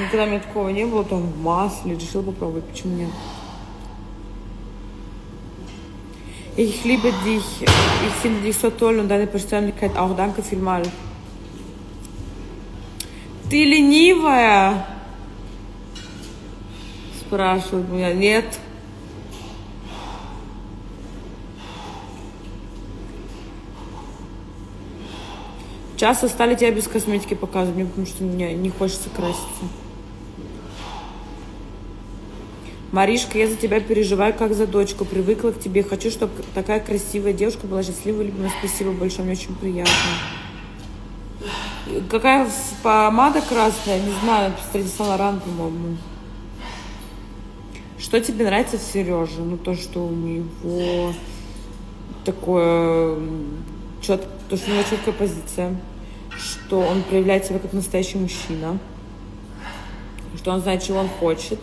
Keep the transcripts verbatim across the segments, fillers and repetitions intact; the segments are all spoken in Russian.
Никогда у меня такого не было, там в масле, решил попробовать, почему нет? Ich liebe dich, ich finde dich so toll und deine Persönlichkeit auch, danke vielmals. Ты ленивая? Спрашивают меня, нет. Часто стали тебя без косметики показывать, мне, потому что мне не хочется краситься. Маришка, я за тебя переживаю, как за дочку. Привыкла к тебе. Хочу, чтобы такая красивая девушка была счастливой, любимая. Спасибо большое, мне очень приятно. Какая помада красная? Не знаю, среди Сан-Лоран, по-моему. Что тебе нравится в Сереже? Ну, то, что у него такое... Чет... То, что у него четкая позиция. Что он проявляет себя как настоящий мужчина. Что он знает, чего он хочет.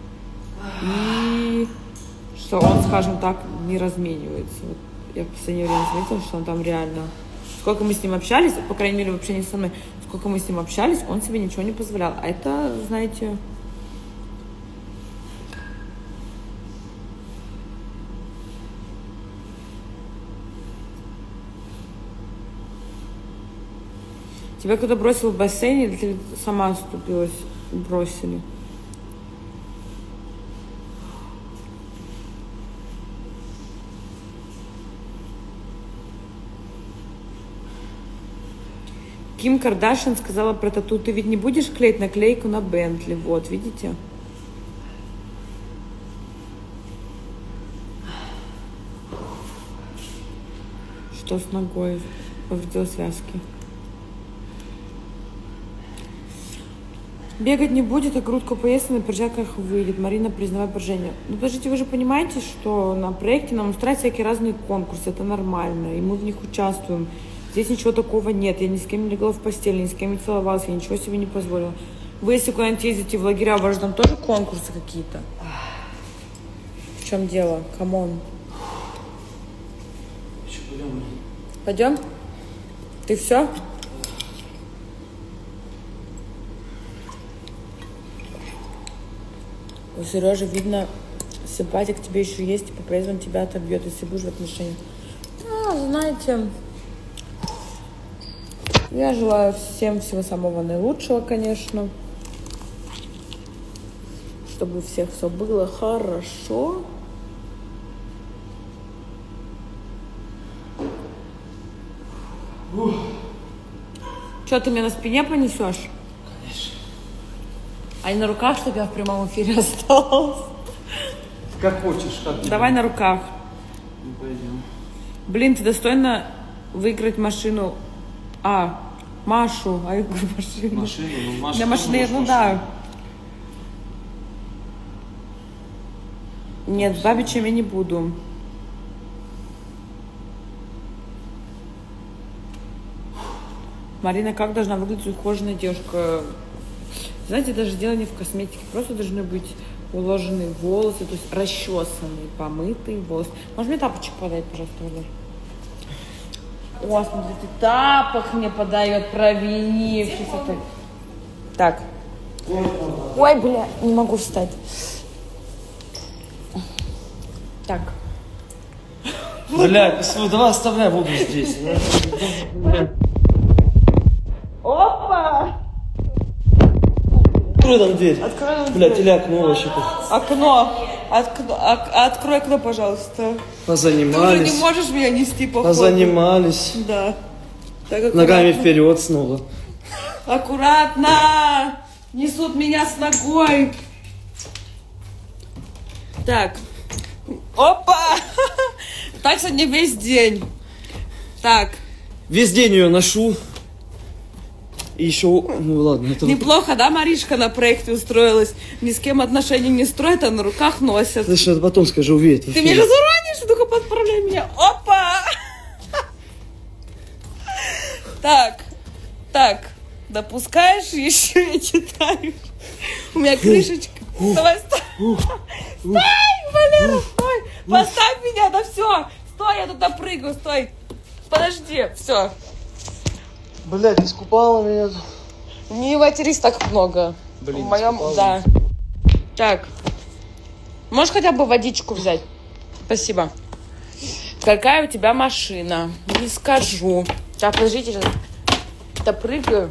И что он, скажем так, не разменивается. Вот я в последнее время заметила, что он там реально... Сколько мы с ним общались, по крайней мере, вообще не со мной, сколько мы с ним общались, он себе ничего не позволял. А это, знаете... Тебя кто-то бросил в бассейне, или ты сама оступилась, бросили? Ким Кардашьян сказала про тату: ты ведь не будешь клеить наклейку на Бентли? Вот, видите? Что с ногой? Повредила связки. Бегать не будет, а грудку поест, и на перчатках выйдет. Марина, признавай поражение. Ну, подождите, вы же понимаете, что на проекте нам устраивают всякие разные конкурсы. Это нормально, и мы в них участвуем. Здесь ничего такого нет. Я ни с кем не легла в постель, ни с кем не целовалась, я ничего себе не позволила. Вы, если куда-нибудь ездите в лагеря, у вас же там тоже конкурсы какие-то? В чем дело? Камон. Пойдем? Ты все? У Сережи видно, симпатия к тебе еще есть, и по он тебя отобьет, если будешь в отношениях. А, знаете, я желаю всем всего самого наилучшего, конечно. Чтобы у всех все было хорошо. Ух. Что, ты меня на спине понесешь? А не на руках, чтобы я в прямом эфире осталась? Как хочешь, как. Давай на руках. Ну, пойдем. Блин, ты достойна выиграть машину. А, Машу. А я говорю машину. Машину, ну Маша. Для машины, ну да. Нет, с бабичем я не буду. Марина, как должна выглядеть ухоженная девушка? Знаете, даже дело не в косметике, просто должны быть уложенные волосы, то есть расчесанные, помытые волосы. Может, мне тапочек подать, пожалуйста, Валер? О, смотрите, тапок мне подает, провинившийся. Так. Ой, бля, не могу встать. Так. Бля, давай оставляй воду здесь. Опа! Открой нам дверь. Открой нам Бля, дверь. теля окно вообще. Окно. Откно... Ок... Открой окно, пожалуйста. Позанимались. Ты уже не можешь меня нести, походу. Позанимались. Да. Так, ногами вперед снова. Аккуратно! Несут меня с ногой. Так. Опа! Так сегодня весь день. Так. Весь день ее ношу. И еще, ну ладно. Это... Неплохо, да, Маришка на проекте устроилась? Ни с кем отношений не строит, а на руках носит. Слушай, это потом скажу, увидеть. Ты меня разуранишь, только подправляй меня. Опа! Так, так, допускаешь еще, я читаю. У меня крышечка. Давай, стой. Стой, Валера, стой. Поставь меня, да все. Стой, я туда прыгаю, стой. Подожди, все. Блядь, искупала меня. Не матерись так много. Блин, в моем, да. Так. Можешь хотя бы водичку взять? Спасибо. Какая у тебя машина? Не скажу. Так, подождите, сейчас допрыгаю.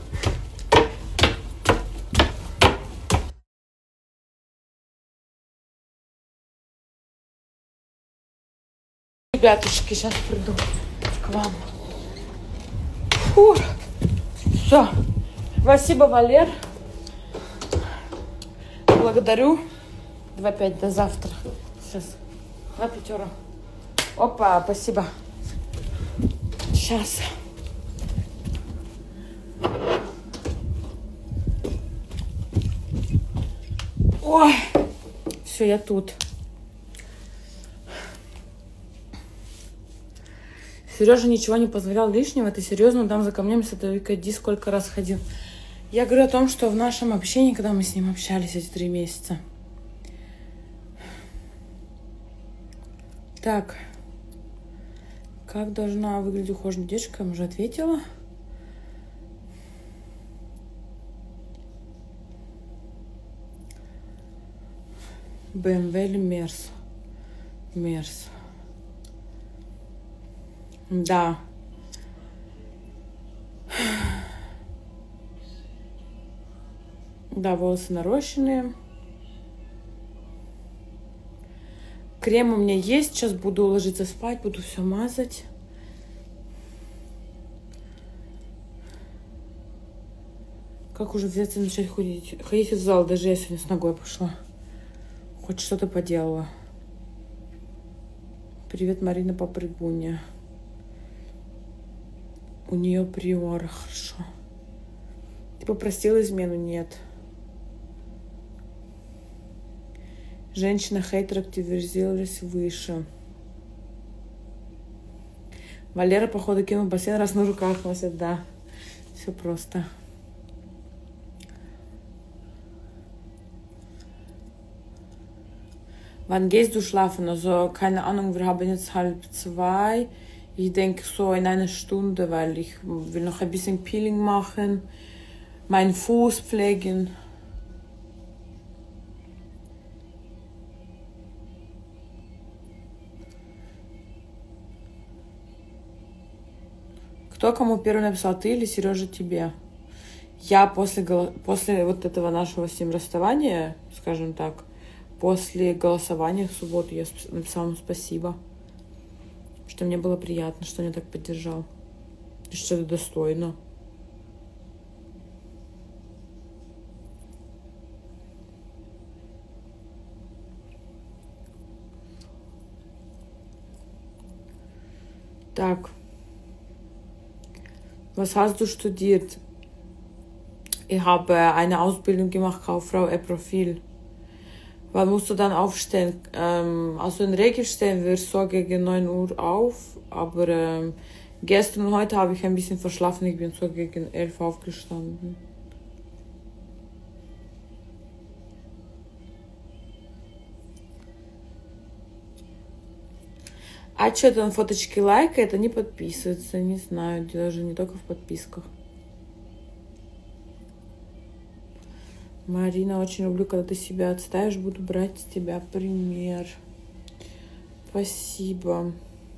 Ребятушки, сейчас приду к вам. Фу. Все. Спасибо, Валер. Благодарю. два пять до завтра. Сейчас. На пятеро. Опа, спасибо. Сейчас. Ой. Все, я тут. Сережа ничего не позволял лишнего. Ты серьезно? Он там за камнями садовика Ди сколько раз ходил. Я говорю о том, что в нашем общении, когда мы с ним общались эти три месяца. Так. Как должна выглядеть ухоженная девушка? Я уже ответила. бэ эм вэ или Мерс? Мерс. Да. Да, волосы нарощенные. Крем у меня есть. Сейчас буду ложиться спать, буду все мазать. Как уже взяться начать ходить? Ходить в зал, даже я сегодня с ногой пошла. Хоть что-то поделала. Привет, Марина Попрыгунья. У нее приора, хорошо. Ты попросила измену? Нет. Женщина-хейтер активизировались выше. Валера, походу, кинул бассейн, раз на руках носит, да. Все просто. Wann gehst du schlafen? Also, keine Ahnung, wir haben jetzt halb zwei. Ich denke so in einer Stunde, weil ich will noch ein bisschen Peeling machen, meinen Fuß pflegen. Кто кому первый написал, ты или Сережа тебе? Я после, после вот этого нашего с ним расставания, скажем так, после голосования в субботу я написала ему спасибо, что мне было приятно, что он меня так поддержал, и что это достойно. Так. Was hast du studiert? Ich habe eine Ausbildung gemacht, Kauffrau, E-Profil. Wann musst du dann aufstehen? Ähm, also in Regel stehen wir so gegen neun Uhr auf, aber ähm, gestern und heute habe ich ein bisschen verschlafen, ich bin so gegen elf aufgestanden. А что-то он фоточки лайкает, они подписываются, не знаю, даже не только в подписках. Марина, очень люблю, когда ты себя отставишь, буду брать с тебя пример. Спасибо.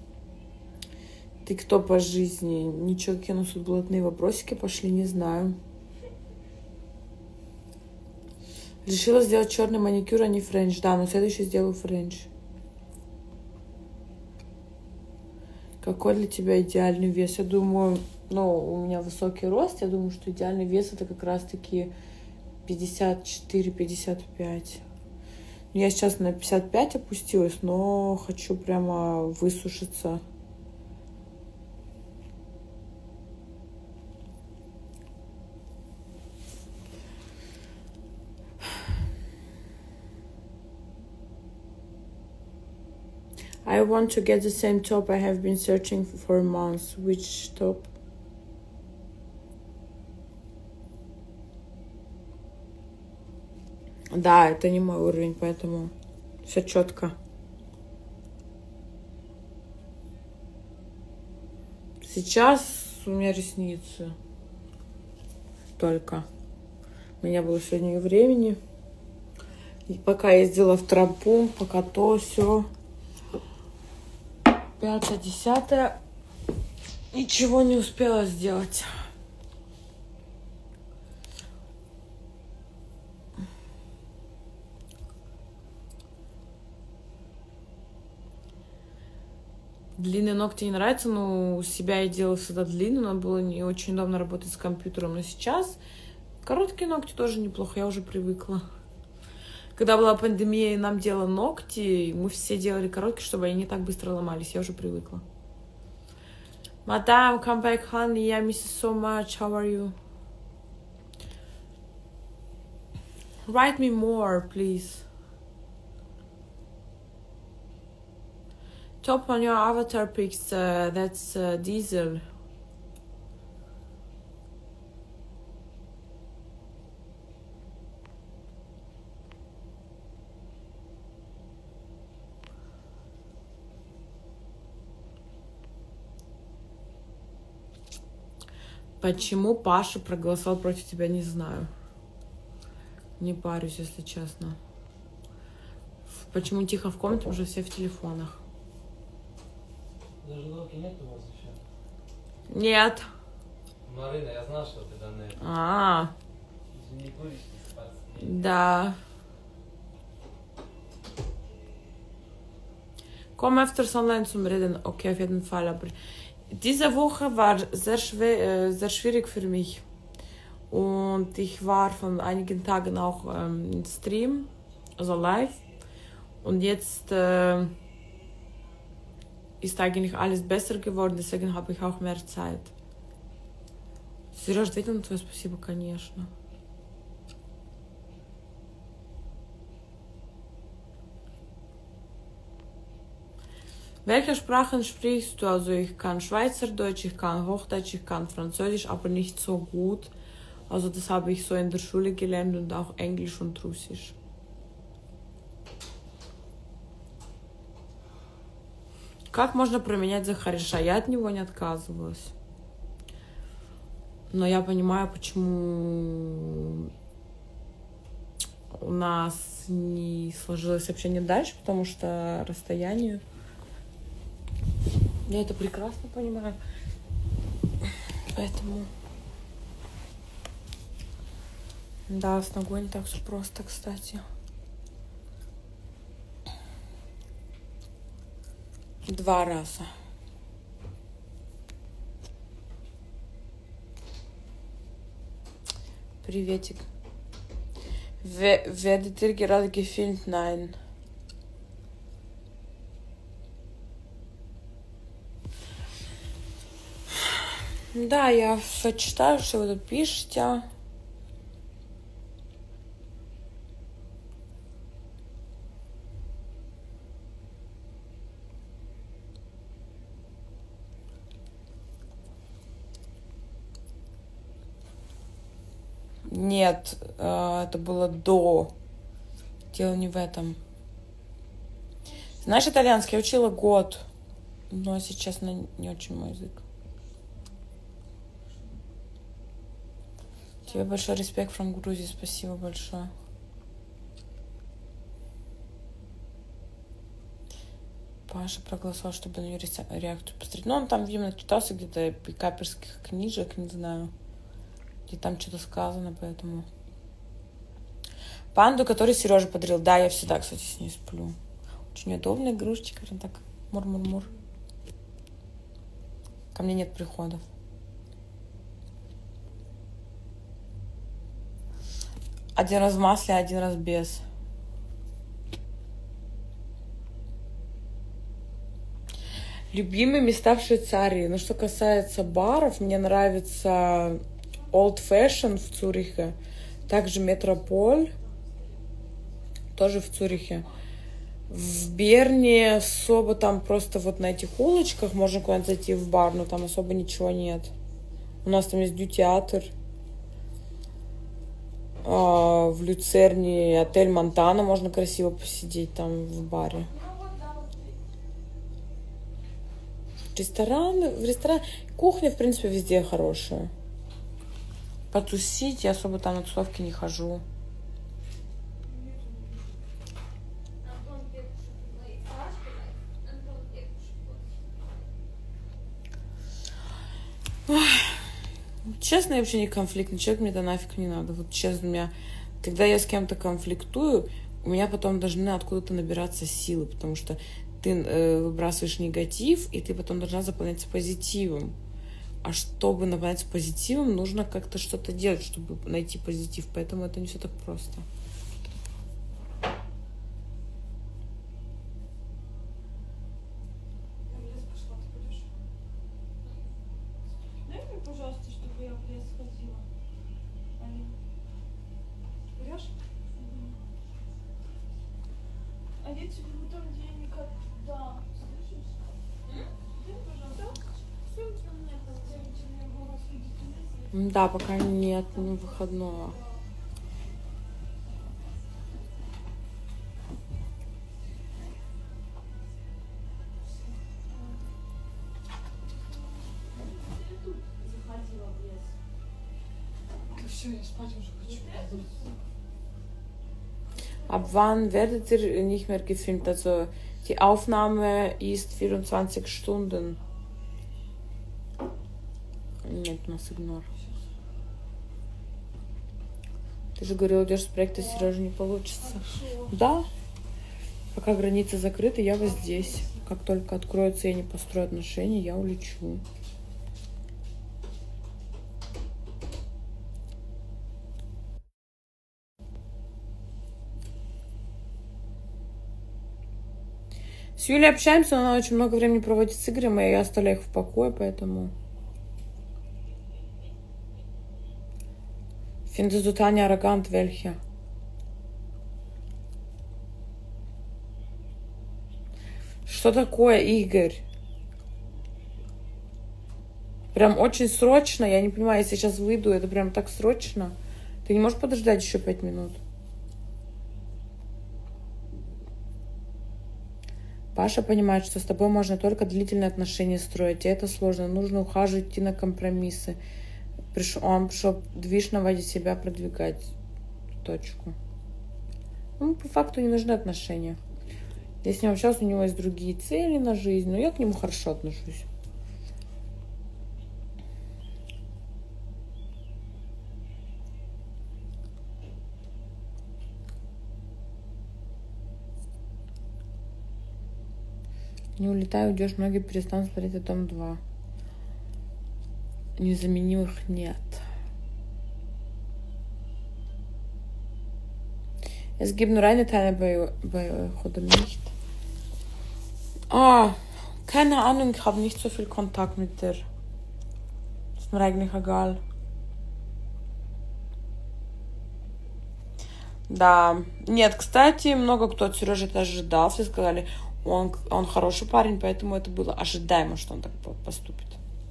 Ты кто по жизни? Ничего, какие у нас тут блатные вопросики пошли, не знаю. Решила сделать черный маникюр, а не френч. Да, но следующий сделаю френч. Какой для тебя идеальный вес? Я думаю, ну, у меня высокий рост. Я думаю, что идеальный вес это как раз-таки пятьдесят четыре — пятьдесят пять. Я сейчас на пятьдесят пять опустилась, но хочу прямо высушиться. I want to get the same top I have been searching for months. Which top? Да, это не мой уровень, поэтому все четко. Сейчас у меня ресницы только. У меня было сегодня времени. И пока ездила в тропу, пока то, все. Пятое, десятое. Ничего не успела сделать. Длинные ногти не нравятся, но у себя я делала всегда длинные, но было не очень удобно работать с компьютером. Но сейчас короткие ногти тоже неплохо, я уже привыкла. Когда была пандемия и нам делали ногти, мы все делали короткие, чтобы они не так быстро ломались, я уже привыкла. Madam, come back, honey, I miss you so much, how are you? Write me more, please. Top on your avatar pics, uh, that's uh, Diesel. Почему Паша проголосовал против тебя, не знаю. Не парюсь, если честно. Почему тихо в комнате, уже все в телефонах. Даже Локи нет у вас еще? Нет. Марина, я знал, что ты Донет. А, Извини, будешь не спортсмен. да. Komm öfters online zum Reden. Okay, auf jeden Fall. Aber diese Woche war sehr schwer, äh, sehr schwierig für mich. Und ich war von einigen Tagen auch ähm, im Stream, also live. Und jetzt äh, ist eigentlich alles besser geworden, deswegen habe ich auch mehr Zeit. Сереж, ответил на твое спасибо, конечно. Welche Sprachen sprichst du? Also ich kann Schweizerdeutsch, ich kann Hochdeutsch, ich kann Französisch, aber nicht so gut. Also das habe ich so in der Schule gelernt und auch Englisch und Russisch. Как можно променять за Хариша? Я от него не отказывалась. Но я понимаю, почему у нас не сложилось общение дальше, потому что расстояние. Я это прекрасно понимаю. Поэтому... Да, с ногой не так все просто, кстати. Два раза. Приветик. Werdet ihr gerade gefilmt? Nein. Да, я читаю, что вы тут пишете. Нет, это было до. Дело не в этом. Знаешь, итальянский я учила год. Но, если честно, не очень мой язык. Тебе большой респект from Грузии. Спасибо большое. Паша проголосовал, чтобы на ее реакцию посмотреть. Ну, он там, видимо, читался где-то пикаперских книжек, не знаю. И там что-то сказано, поэтому... Панду, который Сережа подарил. Да, я всегда, кстати, с ней сплю. Очень удобная игрушечка. Прям так мур-мур-мур. Ко мне нет приходов. Один раз в масле, один раз без. Любимые места в Швейцарии. Ну, что касается баров, мне нравится... Old Fashion в Цюрихе, также Метрополь, тоже в Цюрихе. В Берне особо там просто вот на этих улочках можно куда-нибудь зайти в бар, но там особо ничего нет. У нас там есть дю-театр. А, в Люцерне отель Монтана, можно красиво посидеть там в баре. Рестораны, в ресторан, кухня, в принципе, везде хорошая. потусить, я особо там на тусовки не хожу. Ой. Честно, я вообще не конфликтный человек, мне это нафиг не надо. Вот честно, у меня, когда я с кем-то конфликтую, у меня потом должны откуда-то набираться силы, потому что ты э, выбрасываешь негатив, и ты потом должна заполняться позитивом. А чтобы наполняться позитивом, нужно как-то что-то делать, чтобы найти позитив. Поэтому это не все так просто. Пожалуйста, чтобы я в лес сходила. Алин. Берешь? Угу. А я тебе буду там, где я никогда. Слышишь? Дай, пожалуйста. Все у тебя нет, где я могу вас видеть. Да, пока нет, не выходного. Все, я spać уже хочу. Ab wann werdet ihr nicht mehr gefilmt? Also die Aufnahme ist vierundzwanzig Stunden. Нет, у нас игнор. Ты же говорил, идешь с проекта Сережа, не получится. Да. Пока границы закрыты, я вот здесь. Как только откроются и не построю отношения, я улечу. С Юлей общаемся, но она очень много времени проводит с Игорем, и я оставляю их в покое, поэтому... Findest du Tanja arrogant, welche? Что такое, Игорь? Прям очень срочно, я не понимаю, если сейчас выйду, это прям так срочно. Ты не можешь подождать еще пять минут? Паша понимает, что с тобой можно только длительные отношения строить, и это сложно. Нужно ухаживать, идти на компромиссы. Пришел, он пришел движ наводить себя, продвигать точку. Ну, по факту не нужны отношения. Я с ним общалась, у него есть другие цели на жизнь, но я к нему хорошо отношусь. Не улетай, уйдешь, многие перестанут смотреть о том два. Незаменимых нет. Es gibt nur eine Teile bei, bei euch, oder nicht? Ah, keine Ahnung, ich habe nicht so viel Kontakt mit der. Ist mir eigentlich egal. Да. Нет, кстати, много кто от Сережи это ожидал. Все сказали, он, он хороший парень, поэтому это было ожидаемо, что он так поступит.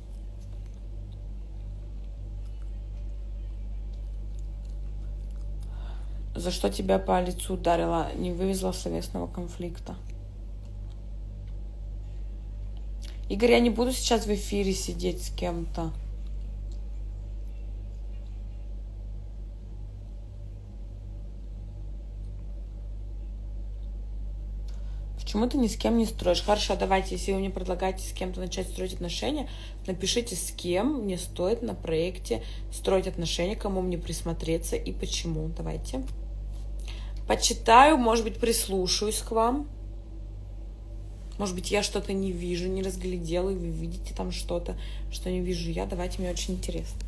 За что тебя по лицу ударила, не вывезла словесного конфликта. Игорь, я не буду сейчас в эфире сидеть с кем-то. Почему ты ни с кем не строишь? Хорошо, давайте, если вы мне предлагаете с кем-то начать строить отношения, напишите, с кем мне стоит на проекте строить отношения, кому мне присмотреться и почему. Давайте. Почитаю, может быть, прислушаюсь к вам. Может быть, я что-то не вижу, не разглядела, и вы видите там что-то, что не вижу я. Давайте, мне очень интересно.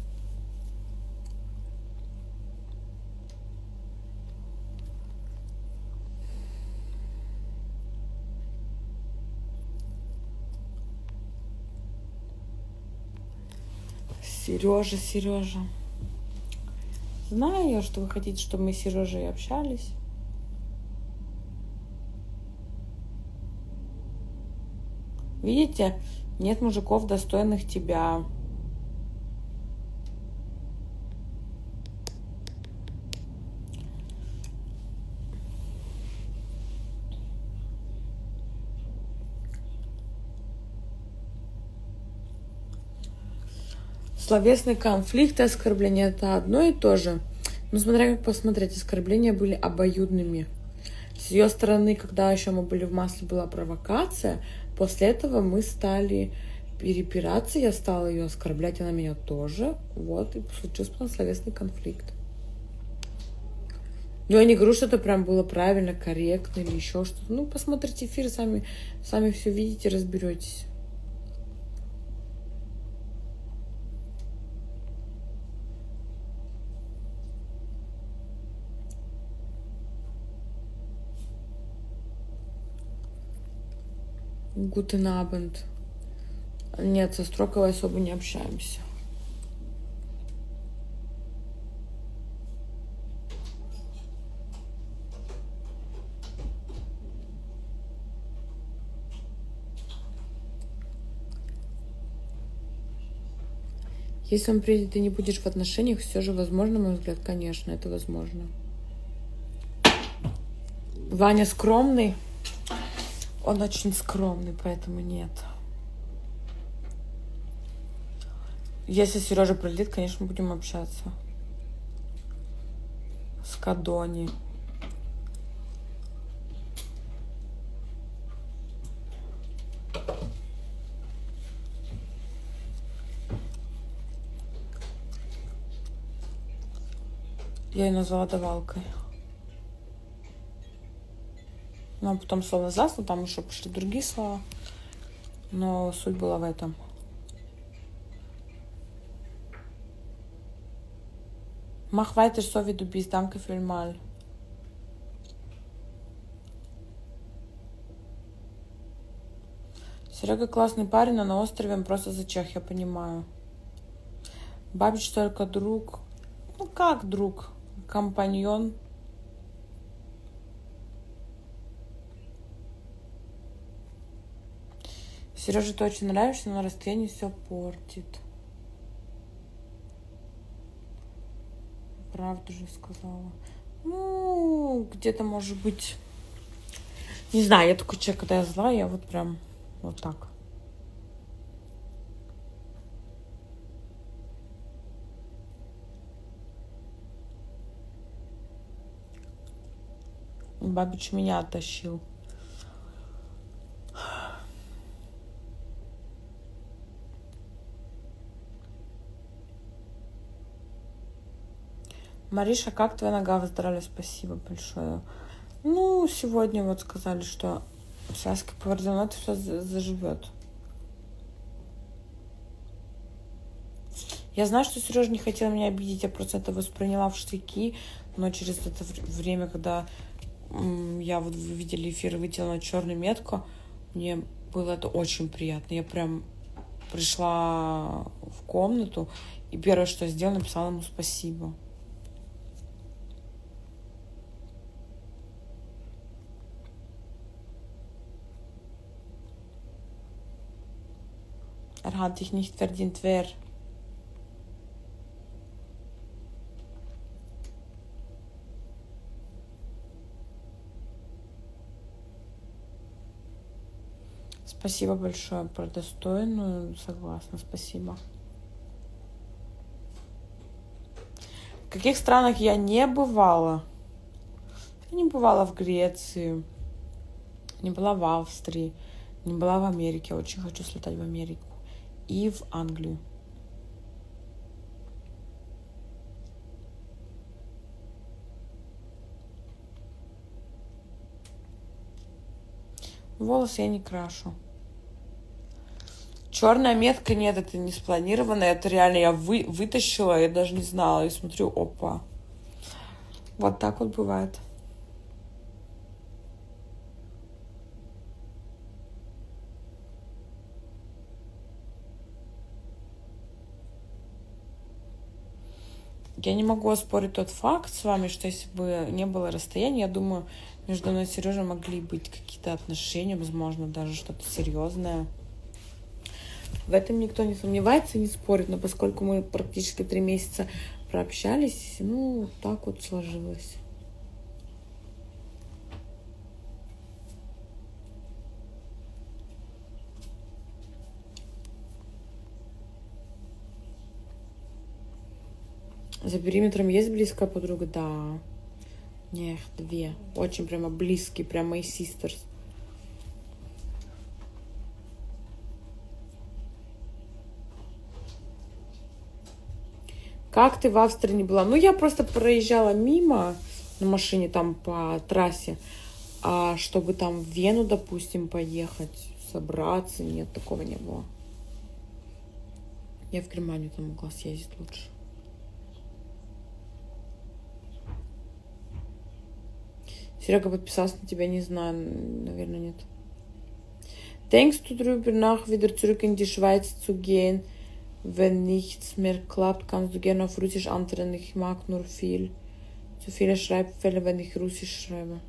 Сережа, Сережа. Знаю я, что вы хотите, чтобы мы с Сережей общались. Видите, нет мужиков, достойных тебя. Словесный конфликт и оскорбление — это одно и то же. Но смотря как посмотреть, оскорбления были обоюдными. С ее стороны, когда еще мы были в масле, была провокация. После этого мы стали перепираться, я стала ее оскорблять, она меня тоже. Вот, и случился потом словесный конфликт. Но я не говорю, что это прям было правильно, корректно или еще что-то. Ну, посмотрите эфир, сами, сами все видите, разберетесь. Guten Abend. Нет, со Строковой особо не общаемся. Если он приедет, ты не будешь в отношениях, все же возможно, на мой взгляд, конечно, это возможно. Ваня скромный. Он очень скромный, поэтому нет. Если Сережа прилетит, конечно, будем общаться. С Кадони. Я ее назвала давалкой. Но потом слово засло, там еще пошли другие слова. Но суть была в этом. Mach weiter so, wie du bist. Danke vielmals. Серега классный парень, но на острове он просто зачах, я понимаю. Бабич только друг. Ну как друг? Компаньон. Сереже ты очень нравишься, но на расстоянии все портит. Правду же сказала. Ну, где-то может быть... Не знаю, я такой человек, когда я зла, я вот прям вот так. Бабич меня оттащил. Мариша, как твоя нога выздоровела? Спасибо большое. Ну, сегодня вот сказали, что связки повреждены, но это все заживет. Я знаю, что Сережа не хотел меня обидеть, я просто это восприняла в штыки, но через это время, когда я вот, вы видели эфир, выделила черную метку, мне было это очень приятно. Я прям пришла в комнату и первое, что я сделала, написала ему спасибо. Er hat dich nicht verdient, wer? Спасибо большое про достойную, согласна, спасибо. В каких странах я не бывала? Я не бывала в Греции, не была в Австрии, не была в Америке. Очень хочу слетать в Америку и в Англию. Волосы я не крашу. Черная метка, нет, это не спланировано. Это реально я вы, вытащила, я даже не знала. И смотрю, опа. Вот так вот бывает. Я не могу оспорить тот факт с вами, что если бы не было расстояния, я думаю, между мной и Сережей могли быть какие-то отношения, возможно, даже что-то серьезное. В этом никто не сомневается и не спорит, но поскольку мы практически три месяца прообщались, ну, так вот сложилось. За периметром есть близкая подруга? Да. Нет, две. Очень прямо близкие, прямо мои sisters. Как ты в Австрии не была? Ну, я просто проезжала мимо на машине там по трассе. А чтобы там в Вену, допустим, поехать, собраться, нет, такого не было. Я в Германию там могла съездить лучше. Серега подписался на тебя, не знаю, наверное, нет. Denkst du drüber nach, wieder zurück in die Schweiz zu gehen? Wenn nichts mehr klappt, kannst du gerne auf Russisch antworten. Ich mag nur viel. Zu viele Schreibfehler, wenn ich Russisch schreibe.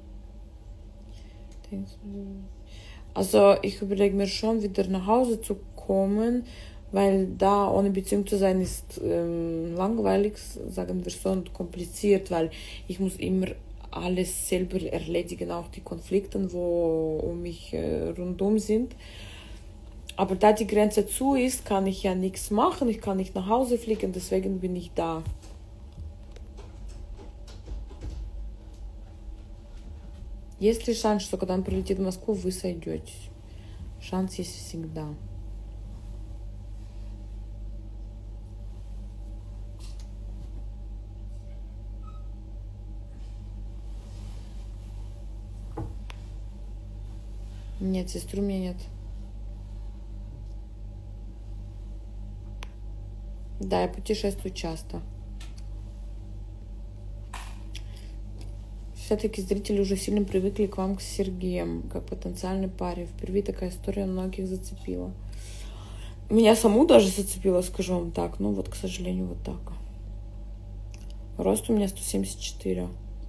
Also ich überlege mir schon, wieder nach Hause zu kommen, weil da ohne Beziehung zu sein ist ähm, langweilig, sagen wir so, und kompliziert, weil ich muss immer alles selber erledigen, auch die Konflikte, wo um mich äh, rundum sind. Aber da die Grenze zu ist, kann ich ja nichts machen, ich kann nicht nach Hause fliegen, deswegen bin ich da. Есть ли шанс, что когда он прилетит в Москву, вы сойдетесь? Шанс есть всегда. Нет, сестры у меня нет. Да, я путешествую часто. Все-таки зрители уже сильно привыкли к вам, к Сергеям, как потенциальной паре. Впервые такая история многих зацепила. Меня саму даже зацепила, скажу вам так. Ну вот, к сожалению, вот так. Рост у меня сто семьдесят четыре.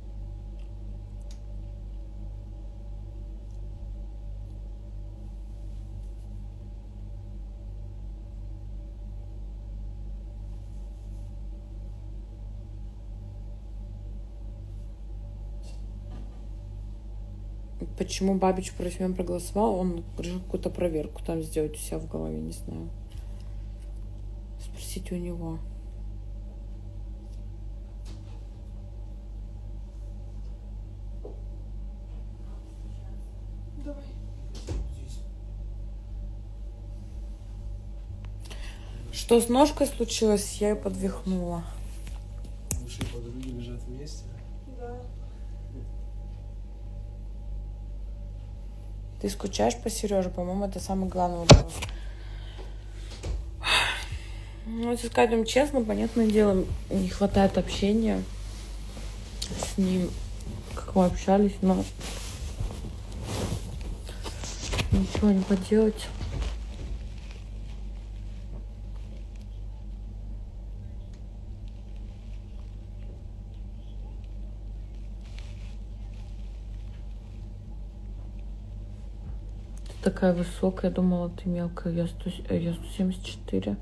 Почему Бабич против меня проголосовал? Он решил какую-то проверку там сделать у себя в голове, не знаю. Спросите у него. Давай. Что с ножкой случилось? Я ее подвихнула. Лучшие подруги лежат вместе. Да. Ты скучаешь по Сереже? По-моему, это самый главный вопрос. Ну, если сказать вам честно, понятное дело, не хватает общения с ним, как мы общались, но ничего не поделать. Такая высокая, я думала, ты мелкая. Я сто семьдесят четыре.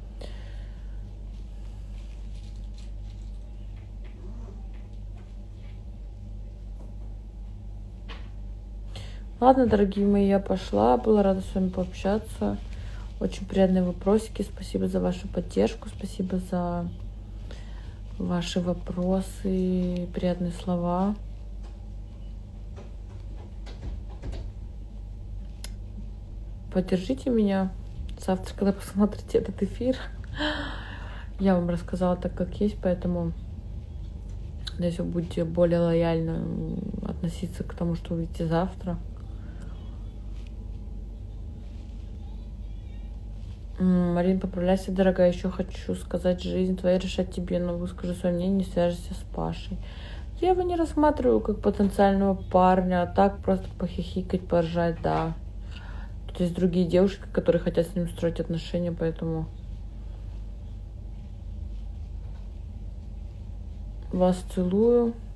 Ладно, дорогие мои, я пошла. Была рада с вами пообщаться. Очень приятные вопросики. Спасибо за вашу поддержку. Спасибо за ваши вопросы, приятные слова. Поддержите меня завтра, когда посмотрите этот эфир. Я вам рассказала так, как есть, поэтому надеюсь, вы будете более лояльно относиться к тому, что увидите завтра. Марин, поправляйся, дорогая. Еще хочу сказать, жизнь твоя решать тебе, но выскажи свое мнение, не свяжешься с Пашей. Я его не рассматриваю как потенциального парня, а так просто похихикать, поржать, да. Тут есть другие девушки, которые хотят с ним строить отношения, поэтому вас целую.